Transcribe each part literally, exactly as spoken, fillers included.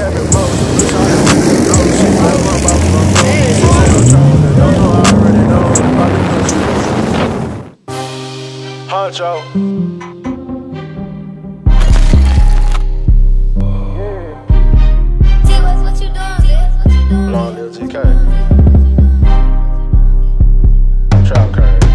have emotion. Wish I had no, she got my mouth from home. She said I'm trolling, don't know, I already know. Probably cause she Honcho. Long live G K. Trap crazy.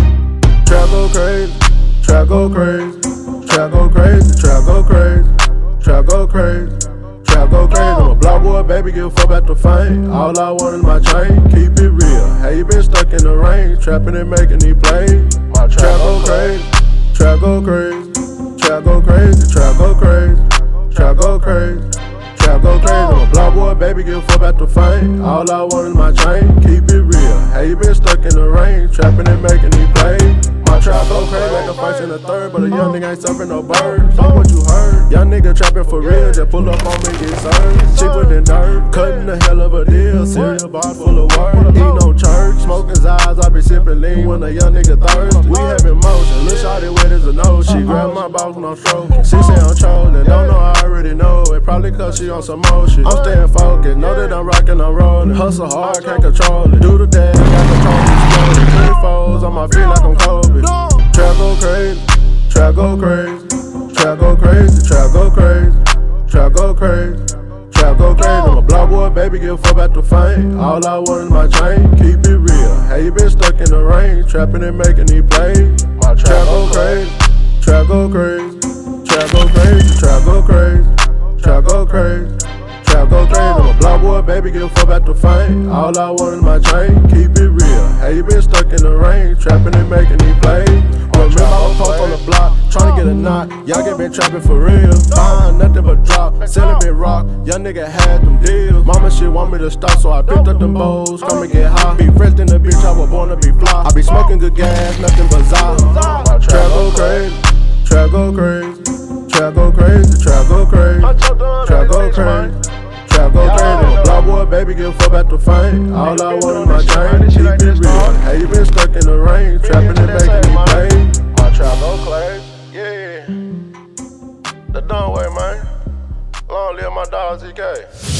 Trap go crazy. Trap go crazy. Trap go crazy. Trap go crazy. Trap go crazy. Trap go crazy. I'm a block boy, baby, give a fuck about the fame. All I want is my chain. Keep it real. Hey, you been stuck in the rain, trapping and making these plays. My trap go crazy. Trap go crazy. Trap go crazy. Trap go crazy. Trap go crazy. Trap go crazy, I'm a block boy, baby, give a fuck about the fame. All I want is my chain, keep it real. Hey, you been stuck in the rain, trapping and making these plays. My trap go crazy like a first and a third, but a young nigga ain't serving no birds. Fuck what you heard, young nigga trapping for real, just pull up on me, get served. Cheaper than dirt, cutting a hell of a deal. Cereal bar full of words, eat no church, smoking eyes, I be sipping lean when a young nigga thirst. We have emotion, look shawty wet as a nose. She grab my balls when I'm stroking. She say I'm trolling, don't know, I already know it. Probably cause she on some motion. I'm staying focused, know that I'm rocking, I'm rolling. Hustle hard, can't control it. Do the dash, got the phone exploding. Three foes on my feet like I'm Kobe. Trap go crazy, trap go crazy, trap go crazy, trap go crazy, trap go crazy, trap go crazy. I'm a block boy, baby, give a fuck about the fame. All I want is my chain, keep it real. Hey, you been stuck in the rain, trapping and making these plays. My trap go crazy, trap go crazy, trap go crazy, trap go crazy. Trap go crazy, trap go crazy. I'm a block boy, baby, give a fuck about the fame. All I want is my chain, keep it real. Hey, you been stuck in the rain, trapping and making these plays. Remember I was post on the block, trying to get a knot. Y'all get been trapping for real. Buying nothing but drop, selling big rock. Young nigga had them deals. Mama shit want me to stop, so I picked up them bowls. Come and get high. Be fresh in the bitch, I was born to be fly. I be smoking good gas, nothing but za. Trap go crazy, trap go crazy. Trap go crazy, trap go crazy, trap go crazy, trap go crazy. I'm a block boy, baby, give a fuck about the fame. All I want is my chain, keep it real. Hey, you been stuck in the rain, trapping and making me plays. My trap go crazy, yeah. The done way, man. Long live my dog Z K.